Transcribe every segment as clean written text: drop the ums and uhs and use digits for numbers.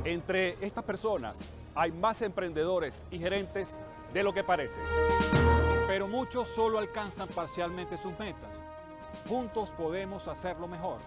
Entre estas personas hay más emprendedores y gerentes de lo que parece. Pero muchos solo alcanzan parcialmente sus metas. Juntos podemos hacerlo mejor.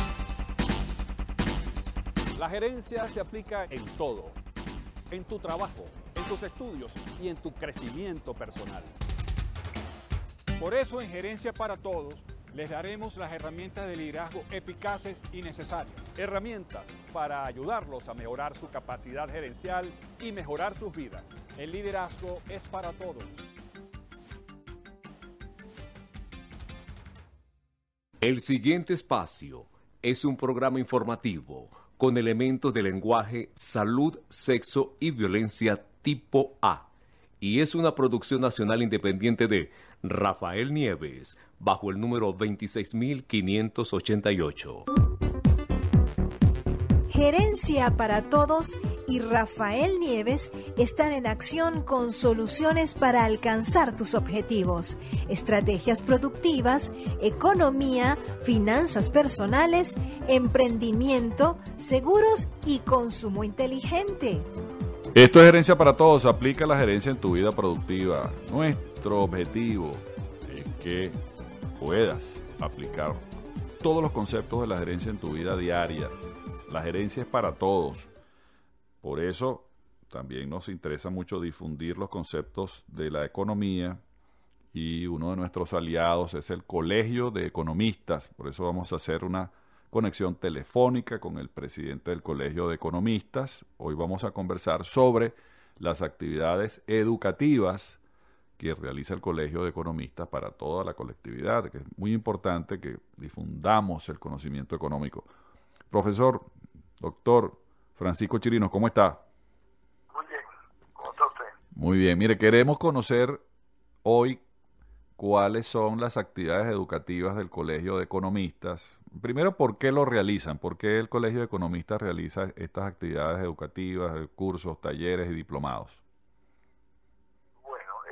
La gerencia se aplica en todo, en tu trabajo, en tus estudios y en tu crecimiento personal. Por eso en Gerencia para Todos les daremos las herramientas de liderazgo eficaces y necesarias. Herramientas para ayudarlos a mejorar su capacidad gerencial y mejorar sus vidas. El liderazgo es para todos. El siguiente espacio es un programa informativo con elementos de lenguaje, salud, sexo y violencia tipo A. Y es una producción nacional independiente de Rafael Nieves, bajo el número 26588. Gerencia para Todos y Rafael Nieves están en acción con soluciones para alcanzar tus objetivos, estrategias productivas, economía, finanzas personales, emprendimiento, seguros y consumo inteligente. Esto es Gerencia para Todos, aplica la gerencia en tu vida productiva. Nuestro objetivo es que puedas aplicar todos los conceptos de la gerencia en tu vida diaria. La gerencia es para todos. Por eso también nos interesa mucho difundir los conceptos de la economía y uno de nuestros aliados es el Colegio de Economistas. Por eso vamos a hacer una conexión telefónica con el presidente del Colegio de Economistas. Hoy vamos a conversar sobre las actividades educativas que realiza el Colegio de Economistas para toda la colectividad, que es muy importante que difundamos el conocimiento económico. Profesor, doctor Francisco Chirinos, ¿cómo está? Muy bien, ¿cómo está usted? Muy bien, mire, queremos conocer hoy cuáles son las actividades educativas del Colegio de Economistas. Primero, ¿por qué lo realizan? ¿Por qué el Colegio de Economistas realiza estas actividades educativas, cursos, talleres y diplomados? Bueno,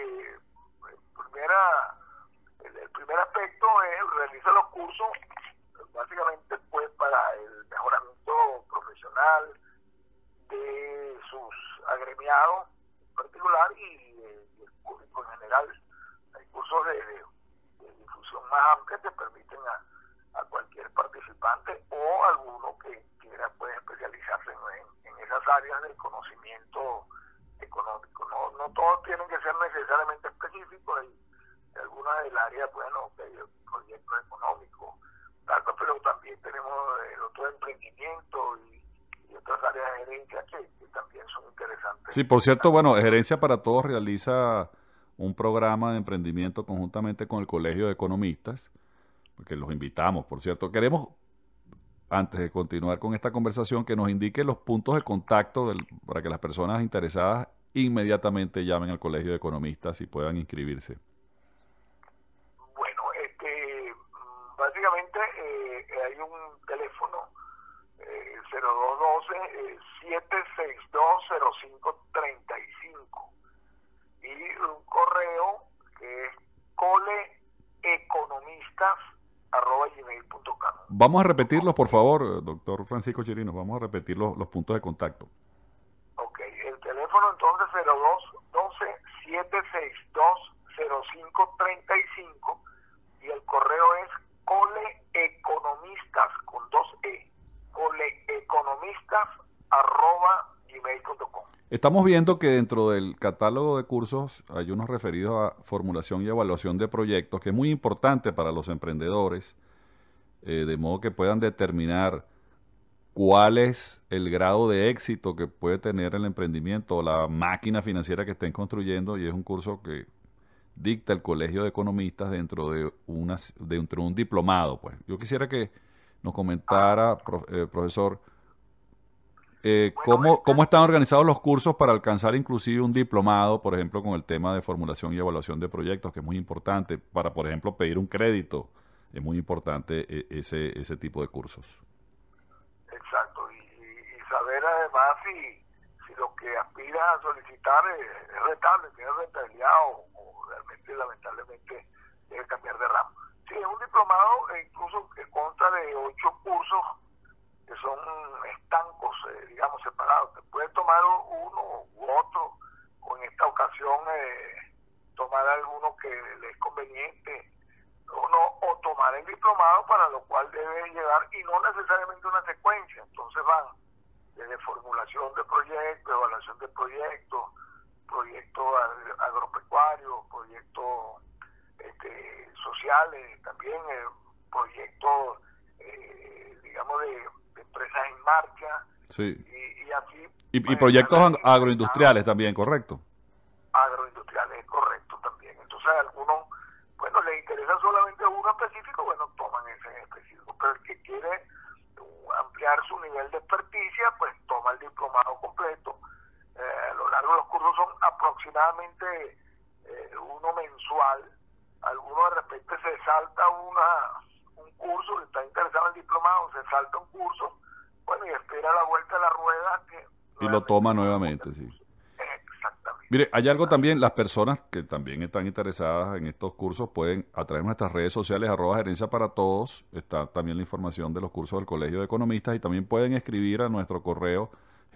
el primer aspecto es realizar los cursos básicamente pues para el mejoramiento profesional de sus agremiados en particular y del público en general. Hay cursos de difusión más amplia que permiten a cualquier participante o alguno que quiera pues especializarse en esas áreas del conocimiento económico. No todos tienen que ser necesariamente específicos, hay algunas del área, bueno, de proyectos económicos, pero también tenemos el otro emprendimiento y otras áreas de gerencia que también son interesantes. Sí, por cierto, bueno, Gerencia para Todos realiza un programa de emprendimiento conjuntamente con el Colegio de Economistas, porque los invitamos, por cierto. Queremos, antes de continuar con esta conversación, que nos indique los puntos de contacto para que las personas interesadas inmediatamente llamen al Colegio de Economistas y puedan inscribirse. Bueno, básicamente hay un teléfono 0212-762-0535 y un correo que es coleeconomistas@gmail.com. Vamos a repetirlos, por favor, doctor Francisco Chirinos, vamos a repetir los puntos de contacto. Ok, el teléfono entonces 0212-762-0535 y el correo es coleeconomistas con 2E, coleeconomistas@gmail.com. Estamos viendo que dentro del catálogo de cursos hay unos referidos a formulación y evaluación de proyectos, que es muy importante para los emprendedores, de modo que puedan determinar cuál es el grado de éxito que puede tener el emprendimiento o la máquina financiera que estén construyendo, y es un curso que dicta el Colegio de Economistas dentro de un diplomado. Pues yo quisiera que nos comentara, profesor, ¿cómo están organizados los cursos para alcanzar inclusive un diplomado, por ejemplo, con el tema de formulación y evaluación de proyectos, que es muy importante para, por ejemplo, pedir un crédito? Es muy importante ese tipo de cursos. Exacto, y saber además si lo que aspira a solicitar es rentable, tiene rentabilidad o realmente lamentablemente debe cambiar de ramo. Sí, es un diplomado incluso que consta de 8 cursos que son estancos, digamos, separados traslado. Te puede tomar uno u otro, o en esta ocasión tomar alguno que le es conveniente, o tomar el diplomado, para lo cual debe llevar, y no necesariamente una secuencia. Entonces van desde formulación de proyectos, evaluación de proyectos, proyectos agropecuarios, proyectos sociales, también proyectos, digamos, de empresas en marcha, sí. y así. Y proyectos agroindustriales también, ¿correcto? Agroindustriales, correcto, también. Entonces, a algunos, bueno, les interesa solamente uno específico, bueno, toman ese en específico, pero el que quiere ampliar su nivel de experticia, pues toma el diplomado completo. A lo largo de los cursos son aproximadamente uno mensual. Algunos de repente se salta un curso, que está interesado en el diplomado, se salta un curso, bueno, y espera la vuelta a la rueda. Y lo toma nuevamente, sí. Exactamente. Mire, hay algo también, las personas que también están interesadas en estos cursos pueden, a través de nuestras redes sociales, @gerencia para todos, está también la información de los cursos del Colegio de Economistas, y también pueden escribir a nuestro correo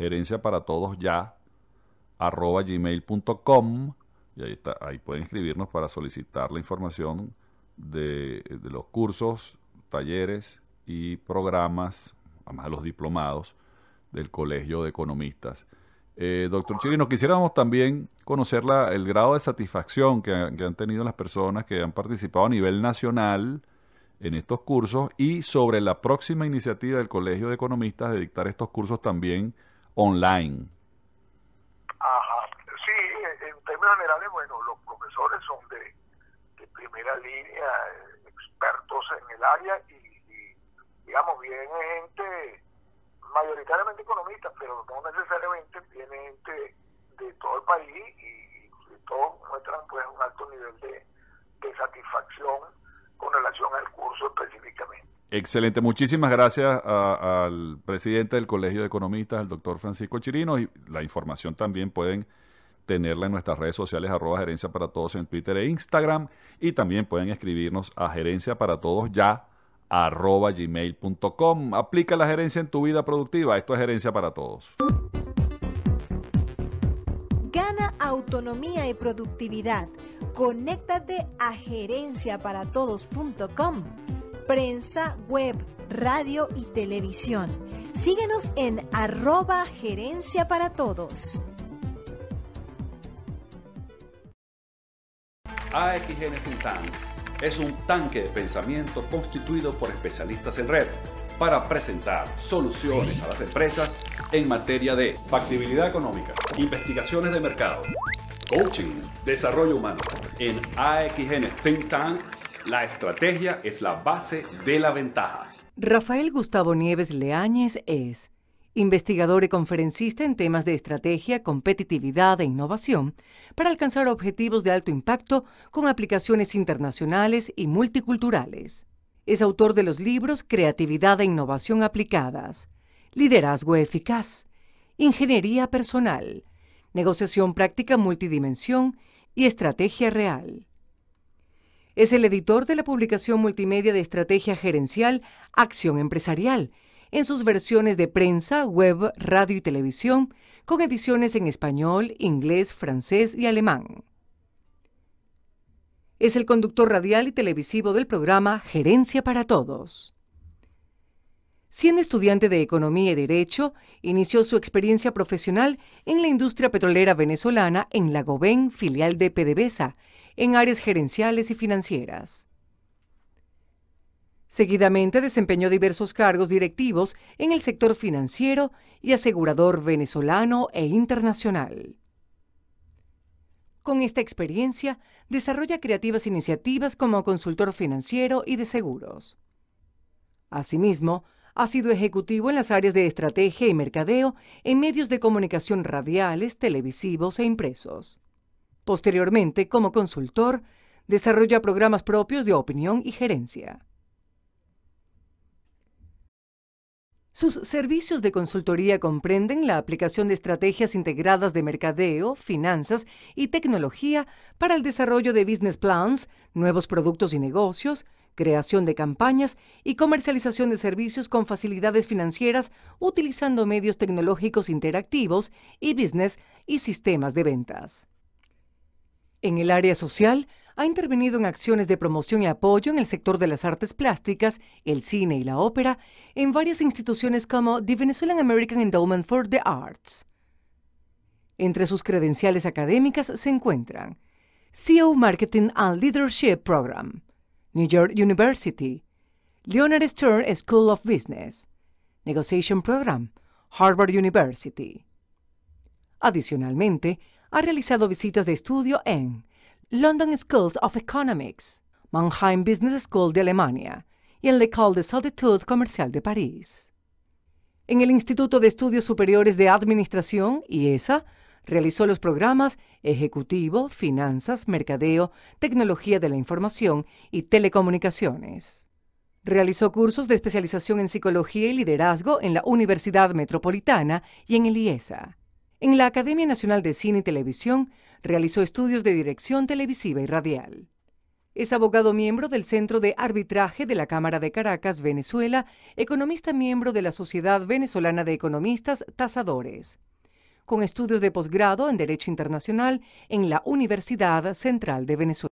gerenciaparatodosya@gmail.com, y ahí está, ahí pueden escribirnos para solicitar la información de los cursos, talleres y programas, además de los diplomados del Colegio de Economistas. Doctor Chirino, quisiéramos también conocer el grado de satisfacción que han tenido las personas que han participado a nivel nacional en estos cursos, y sobre la próxima iniciativa del Colegio de Economistas de dictar estos cursos también online. Ajá, sí, en términos generales, bueno, los profesores son de primera línea, expertos en el área, y digamos, viene gente mayoritariamente economistas, pero no necesariamente, viene gente de todo el país, y todos muestran pues un alto nivel de satisfacción con relación al curso específicamente. Excelente, muchísimas gracias al presidente del Colegio de Economistas, el doctor Francisco Chirino, y la información también pueden tenerla en nuestras redes sociales, @gerencia para todos en Twitter e Instagram, y también pueden escribirnos a gerenciaparatodosya@gmail.com. Aplica la gerencia en tu vida productiva. Esto es Gerencia para Todos. Gana autonomía y productividad. Conéctate a gerenciaparatodos.com. Prensa, web, radio y televisión. Síguenos en @gerencia para todos. AXN Think Tank es un tanque de pensamiento constituido por especialistas en red para presentar soluciones a las empresas en materia de factibilidad económica, investigaciones de mercado, coaching, desarrollo humano. En AXN Think Tank, la estrategia es la base de la ventaja. Rafael Gustavo Nieves Leáñez es investigador y conferencista en temas de estrategia, competitividad e innovación para alcanzar objetivos de alto impacto con aplicaciones internacionales y multiculturales. Es autor de los libros Creatividad e Innovación Aplicadas, Liderazgo Eficaz, Ingeniería Personal, Negociación Práctica Multidimensión y Estrategia Real. Es el editor de la publicación multimedia de estrategia gerencial Acción Empresarial, en sus versiones de prensa, web, radio y televisión, con ediciones en español, inglés, francés y alemán. Es el conductor radial y televisivo del programa Gerencia para Todos. Siendo estudiante de Economía y Derecho, inició su experiencia profesional en la industria petrolera venezolana en la Goven, filial de PDVSA, en áreas gerenciales y financieras. Seguidamente desempeñó diversos cargos directivos en el sector financiero y asegurador venezolano e internacional. Con esta experiencia, desarrolla creativas iniciativas como consultor financiero y de seguros. Asimismo, ha sido ejecutivo en las áreas de estrategia y mercadeo en medios de comunicación radiales, televisivos e impresos. Posteriormente, como consultor, desarrolla programas propios de opinión y gerencia. Sus servicios de consultoría comprenden la aplicación de estrategias integradas de mercadeo, finanzas y tecnología para el desarrollo de business plans, nuevos productos y negocios, creación de campañas y comercialización de servicios con facilidades financieras utilizando medios tecnológicos interactivos, e-business y sistemas de ventas. En el área social, ha intervenido en acciones de promoción y apoyo en el sector de las artes plásticas, el cine y la ópera, en varias instituciones como the Venezuelan American Endowment for the Arts. Entre sus credenciales académicas se encuentran CEO Marketing and Leadership Program, New York University, Leonard Stern School of Business, Negotiation Program, Harvard University. Adicionalmente, ha realizado visitas de estudio en London Schools of Economics, Mannheim Business School de Alemania y en l'École des Hautes Comerciales de París. En el Instituto de Estudios Superiores de Administración, IESA, realizó los programas Ejecutivo, Finanzas, Mercadeo, Tecnología de la Información y Telecomunicaciones. Realizó cursos de especialización en Psicología y Liderazgo en la Universidad Metropolitana y en el IESA. En la Academia Nacional de Cine y Televisión, realizó estudios de dirección televisiva y radial. Es abogado miembro del Centro de Arbitraje de la Cámara de Caracas, Venezuela, economista miembro de la Sociedad Venezolana de Economistas Tasadores, con estudios de posgrado en Derecho Internacional en la Universidad Central de Venezuela.